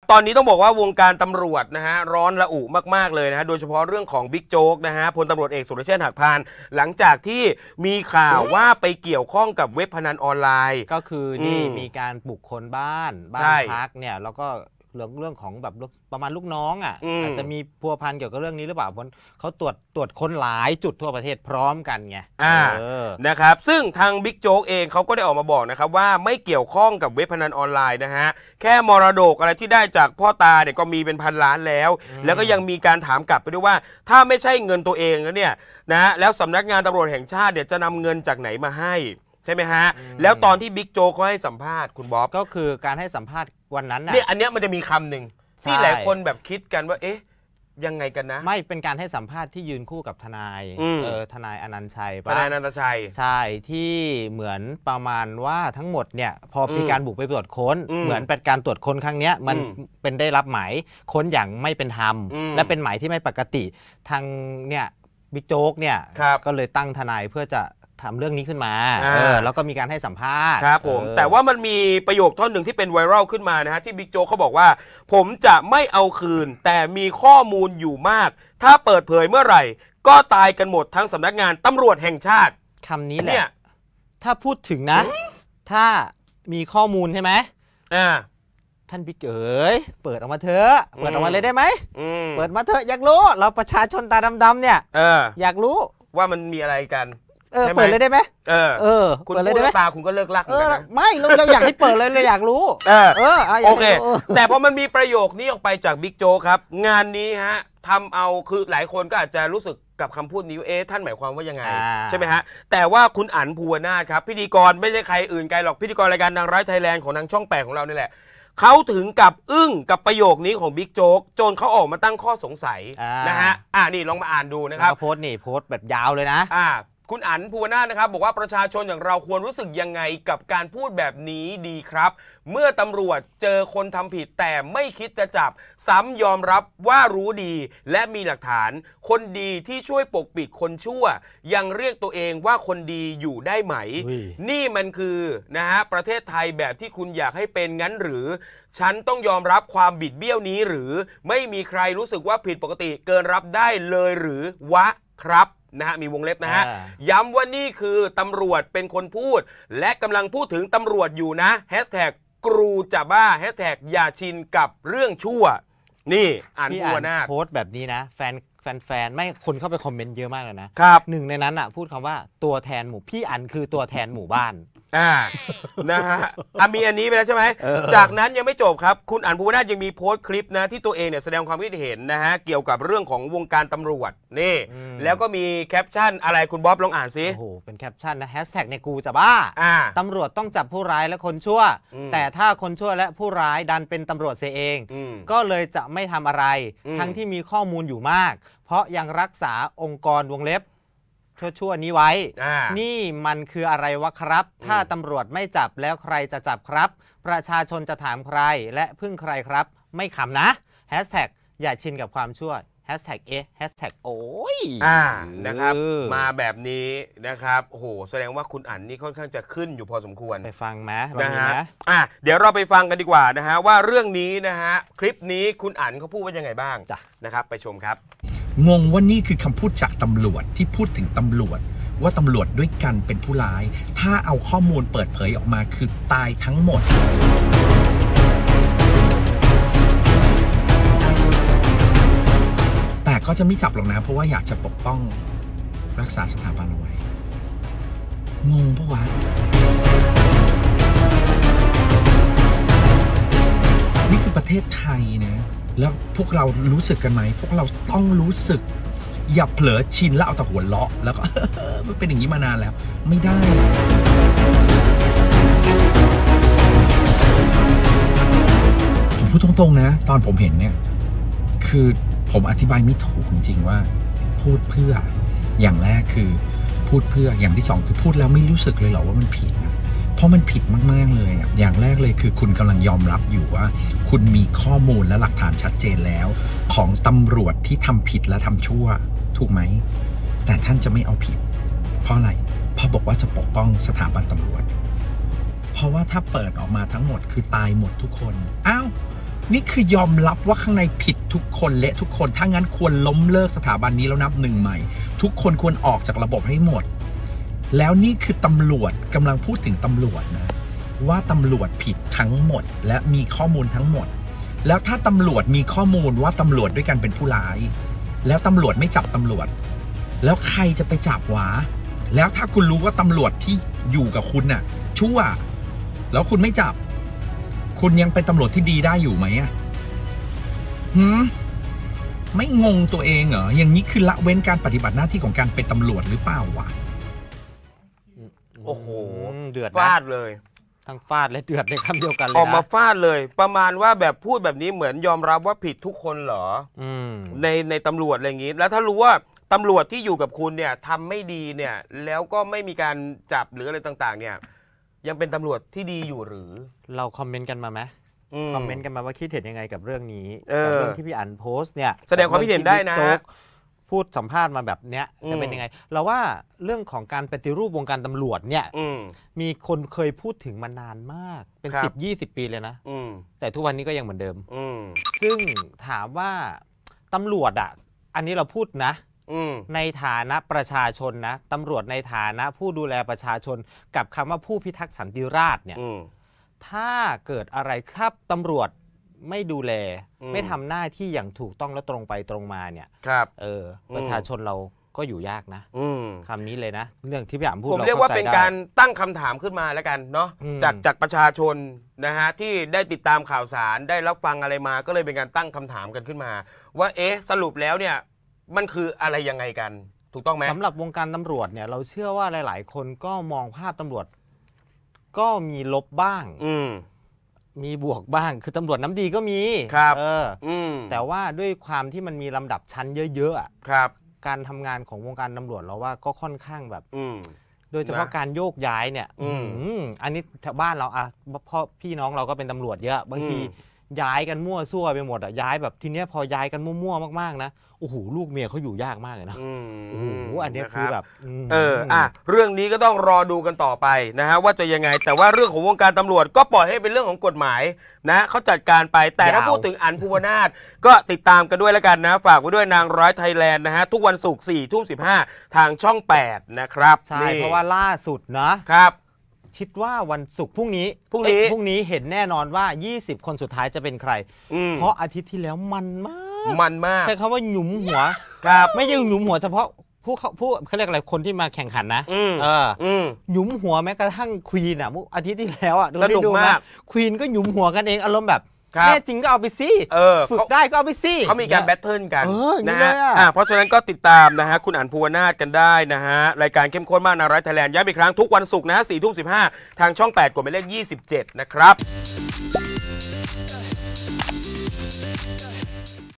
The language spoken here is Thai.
ตอนนี้ต้องบอกว่าวงการตำรวจนะฮะร้อนระอุมากๆเลยนะฮะโดยเฉพาะเรื่องของบิ๊กโจ๊กนะฮะพลตำรวจเอกสุรเชษฐ์หักพานหลังจากที่มีข่าวว่าไปเกี่ยวข้องกับเว็บพนันออนไลน์ก็คือนี่มีการบุกค้นบ้านพักเนี่ยแล้วก็เรื่องของแบบประมาณลูกน้องอาจจะมีพัวพันเกี่ยวกับเรื่องนี้หรือเปล่าเพราะเขาตรวจค้นหลายจุดทั่วประเทศพร้อมกันไงนะครับซึ่งทางบิ๊กโจ๊กเองเขาก็ได้ออกมาบอกนะครับว่าไม่เกี่ยวข้องกับเว็บพนันออนไลน์นะฮะแค่มรดกอะไรที่ได้จากพ่อตาเนี่ยก็มีเป็นพันล้านแล้วก็ยังมีการถามกลับไปด้วยว่าถ้าไม่ใช่เงินตัวเองแล้วเนี่ยนะแล้วสำนักงานตำรวจแห่งชาติเนี่ยจะนำเงินจากไหนมาให้ใช่ไหมฮะแล้วตอนที่บิ๊กโจ๊กเขาให้สัมภาษณ์คุณบ๊อบก็คือการให้สัมภาษณ์วันนั้นเนี่ยอันเนี้ยมันจะมีคำหนึ่งที่หลายคนแบบคิดกันว่าเอ๊ะยังไงกันนะไม่เป็นการให้สัมภาษณ์ที่ยืนคู่กับทนายทนายอนันต์ชัยทนายอนันต์ชัยใช่ที่เหมือนประมาณว่าทั้งหมดเนี่ยพอมีการบุกไปตรวจค้นเหมือนเป็นการตรวจค้นครั้งนี้มันเป็นได้รับหมายค้นอย่างไม่เป็นธรรมและเป็นหมายที่ไม่ปกติทางเนี่ยบิ๊กโจ๊กเนี่ยก็เลยตั้งทนายเพื่อจะทำเรื่องนี้ขึ้นมาแล้วก็มีการให้สัมภาษณ์ครับผมแต่ว่ามันมีประโยคท่อนหนึ่งที่เป็นไวรัลขึ้นมานะฮะที่บิ๊กโจ๊กเขาบอกว่าผมจะไม่เอาคืนแต่มีข้อมูลอยู่มากถ้าเปิดเผยเมื่อไหร่ก็ตายกันหมดทั้งสำนักงานตำรวจแห่งชาติคำนี้แหละถ้าพูดถึงนะถ้ามีข้อมูลใช่ไหมท่านบิ๊กเอ๋ยเปิดออกมาเถอะเปิดออกมาเลยได้ไหมเปิดมาเถอะอยากรู้เราประชาชนตาดำๆเนี่ยอยากรู้ว่ามันมีอะไรกันเปิดเลยได้ไหมคุณพูดแล้วตาคุณก็เลิกลักนะไม่เราอยากให้เปิดเลยเราอยากรู้โอเคแต่พอมันมีประโยคนี้ออกไปจากบิ๊กโจ๊กครับงานนี้ฮะทำเอาคือหลายคนก็อาจจะรู้สึกกับคำพูดนี้ท่านหมายความว่ายังไงใช่ไหมฮะแต่ว่าคุณอั๋นภูวนาถครับพิธีกรไม่ใช่ใครอื่นไกลหรอกพิธีกรรายการนางร้ายไทยแลนด์ของทางช่อง8ของเรานี่แหละเขาถึงกับอึ้งกับประโยคนี้ของบิ๊กโจ๊กจนเขาออกมาตั้งข้อสงสัยนะฮะนี่ลองมาอ่านดูนะครับโพสต์แบบยาวเลยนะคุณอั๋นภูวนาถนะครับบอกว่าประชาชนอย่างเราควรรู้สึกยังไงกับการพูดแบบนี้ดีครับเมื่อตำรวจเจอคนทำผิดแต่ไม่คิดจะจับซ้ำยอมรับว่ารู้ดีและมีหลักฐานคนดีที่ช่วยปกปิดคนชั่วยังเรียกตัวเองว่าคนดีอยู่ได้ไหมนี่มันคือนะฮะประเทศไทยแบบที่คุณอยากให้เป็นงั้นหรือฉันต้องยอมรับความบิดเบี้ยวนี้หรือไม่มีใครรู้สึกว่าผิดปกติเกินรับได้เลยหรือวะครับนะฮะมีวงเล็บนะฮะย้ำว่านี่คือตำรวจเป็นคนพูดและกำลังพูดถึงตำรวจอยู่นะแฮชแท็กกรูจะบ้าแฮชแท็กอย่าชินกับเรื่องชั่วนี่อ่านภูวนาถโพสต์แบบนี้นะแฟนไม่คนเข้าไปคอมเมนต์เยอะมากเลยนะครับหนึ่งในนั้นพูดคำว่าตัวแทนหมู่พี่อั๋นคือตัวแทนหมู่บ้านนะฮะมีอันนี้ไปแล้วใช่ไหมจากนั้นยังไม่จบครับคุณอั๋นภูวนาถยังมีโพสต์คลิปนะที่ตัวเองเนี่ยแสดงความคิดเห็นนะฮะเกี่ยวกับเรื่องของวงการตำรวจนี่แล้วก็มีแคปชั่นอะไรคุณบ๊อบลองอ่านซิโอ้โหเป็นแคปชั่นนะแฮชแท็กในกูจะบ้าตำรวจต้องจับผู้ร้ายและคนชั่วแต่ถ้าคนชั่วและผู้ร้ายดันเป็นตำรวจเสียเองก็เลยจะไม่ทำอะไรทั้งที่มีข้อมูลอยู่มากเพราะยังรักษาองค์กรวงเล็บชั่วนี้ไว้นี่มันคืออะไรวะครับถ้าตำรวจไม่จับแล้วใครจะจับครับประชาชนจะถามใครและพึ่งใครครับไม่ขำนะแฮชแท็กอย่าชินกับความชั่วแฮชแท็กแฮชแท็กโอ้ยนะครับมาแบบนี้นะครับโอ้โหแสดงว่าคุณอั๋นนี่ค่อนข้างจะขึ้นอยู่พอสมควรไปฟังไหมนะฮะเดี๋ยวเราไปฟังกันดีกว่านะฮะว่าเรื่องนี้นะฮะคลิปนี้คุณอั๋นเขาพูดว่ายังไงบ้างนะครับไปชมครับงงว่านี่คือคำพูดจากตำรวจที่พูดถึงตำรวจว่าตำรวจด้วยกันเป็นผู้ร้ายถ้าเอาข้อมูลเปิดเผยออกมาคือตายทั้งหมดแต่ก็จะไม่จับหรอกนะเพราะว่าอยากจะปกป้องรักษาสถาบันเอาไว้งงปะวะนี่คือประเทศไทยนะแล้วพวกเรารู้สึกกันไหมพวกเราต้องรู้สึกอย่าเผลอชินแล้วเอาแต่หัวเราะแล้วก็ มันเป็นอย่างนี้มานานแล้วไม่ได้ผมพูดตรงๆนะตอนผมเห็นเนี่ยคือผมอธิบายไม่ถูกจริงๆว่าพูดเพื่ออย่างแรกคือพูดเพื่ออย่างที่สองคือพูดแล้วไม่รู้สึกเลยหรอว่ามันผิดนะเพราะมันผิดมากๆเลยอย่างแรกเลยคือคุณกำลังยอมรับอยู่ว่าคุณมีข้อมูลและหลักฐานชัดเจนแล้วของตำรวจที่ทำผิดและทำชั่วถูกไหมแต่ท่านจะไม่เอาผิดเพราะอะไรเพราะบอกว่าจะปกป้องสถาบันตำรวจเพราะว่าถ้าเปิดออกมาทั้งหมดคือตายหมดทุกคนอ้าวนี่คือยอมรับว่าข้างในผิดทุกคนและทุกคนถ้างั้นควรล้มเลิกสถาบันนี้แล้วนับหนึ่งใหม่ทุกคนควรออกจากระบบให้หมดแล้วนี่คือตำรวจกำลังพูดถึงตำรวจนะว่าตำรวจผิดทั้งหมดและมีข้อมูลทั้งหมดแล้วถ้าตำรวจมีข้อมูลว่าตำรวจด้วยกันเป็นผู้ร้ายแล้วตำรวจไม่จับตำรวจแล้วใครจะไปจับวะแล้วถ้าคุณรู้ว่าตำรวจที่อยู่กับคุณน่ะชั่วแล้วคุณไม่จับคุณยังเป็นตำรวจที่ดีได้อยู่ไหมอ่ะไม่งงตัวเองเหรออย่างนี้คือละเว้นการปฏิบัติหน้าที่ของการเป็นตำรวจหรือเปล่าวะโอ้โหเดือดฟาดเลยทั้งฟาดและเดือดในคำเดียวกันเลยออกมาฟาดเลยประมาณว่าแบบพูดแบบนี้เหมือนยอมรับว่าผิดทุกคนเหรอในตำรวจอะไรอย่างนี้แล้วถ้ารู้ว่าตำรวจที่อยู่กับคุณเนี่ยทำไม่ดีเนี่ยแล้วก็ไม่มีการจับหรืออะไรต่างๆเนี่ยยังเป็นตำรวจที่ดีอยู่หรือเราคอมเมนต์กันมาไหมคอมเมนต์กันมาว่าคิดเห็นยังไงกับเรื่องนี้กับเรื่องที่พี่อั๋นโพสต์เนี่ยแสดงความคิดเห็นได้นะพูดสัมภาษณ์มาแบบเนี้ยจะเป็นยังไงเราว่าเรื่องของการปฏิรูปวงการตำรวจเนี่ยมีคนเคยพูดถึงมานานมากเป็น10-20 ปีเลยนะแต่ทุกวันนี้ก็ยังเหมือนเดิมซึ่งถามว่าตำรวจอ่ะอันนี้เราพูดนะในฐานะประชาชนนะตำรวจในฐานะผู้ดูแลประชาชนกับคำว่าผู้พิทักษ์สันติราษฎร์เนี่ยถ้าเกิดอะไรครับตำรวจไม่ดูแลไม่ทำหน้าที่อย่างถูกต้องและตรงไปตรงมาเนี่ยประชาชนเราก็อยู่ยากนะคำนี้เลยนะเรื่องที่พี่อ่านพูดผมเรียกว่าเป็นการตั้งคำถามขึ้นมาแล้วกันเนาะจากประชาชนนะฮะที่ได้ติดตามข่าวสารได้รับฟังอะไรมาก็เลยเป็นการตั้งคำถามกันขึ้นมาว่าสรุปแล้วเนี่ยมันคืออะไรยังไงกันถูกต้องไหมสำหรับวงการตำรวจเนี่ยเราเชื่อว่าหลายๆคนก็มองภาพตำรวจก็มีลบบ้างมีบวกบ้างคือตำรวจน้ำดีก็มีครับแต่ว่าด้วยความที่มันมีลำดับชั้นเยอะๆครับการทำงานของวงการตำรวจเราว่าก็ค่อนข้างแบบโดยเฉพาะการโยกย้ายเนี่ยอันนี้แถวบ้านเราพ่อพี่น้องเราก็เป็นตำรวจเยอะบางทีย้ายกันมั่วซั่วไปหมดย้ายแบบทีเนี้ยพอย้ายกันมั่วๆมากๆนะโอ้โหลูกเมียเขาอยู่ยากมากเลยนะโอ้โหอันนี้คือแบบเรื่องนี้ก็ต้องรอดูกันต่อไปนะฮะว่าจะยังไงแต่ว่าเรื่องของวงการตำรวจก็ปล่อยให้เป็นเรื่องของกฎหมายนะเขาจัดการไปแต่ถ้าพูดถึงอั๋นภูวนาถก็ติดตามกันด้วยแล้วกันนะฝากไว้ด้วยนางร้ายไทยแลนด์นะฮะทุกวันศุกร์ 4:15 ทางช่อง 8นะครับใช่เพราะว่าล่าสุดนะครับคิดว่าวันศุกร์พรุ่งนี้เห็นแน่นอนว่า20คนสุดท้ายจะเป็นใครเพราะอาทิตย์ที่แล้วมันมากใช้คำว่าหยุมหัวไม่ใช่หยุมหัวเฉพาะผู้เขาเรียกอะไรคนที่มาแข่งขันนะหยุมหัวแม้กระทั่งควีนอ่ะอาทิตย์ที่แล้วอ่ะสนุกมากควีนก็หยุมหัวกันเองอารมณ์แบบแน่จริงก็เอาไปสิฝึกได้ก็เอาไปสิเขามีการแบทเทิลกันนะฮะเพราะฉะนั้นก็ติดตามนะฮะคุณอั๋นภูวนาถกันได้นะฮะรายการเข้มข้นมากนางร้ายไทยแลนด์ย้ำอีกครั้งทุกวันศุกร์นะ 4:15 ทางช่อง 8 กดหมายเลข 27 นะครับ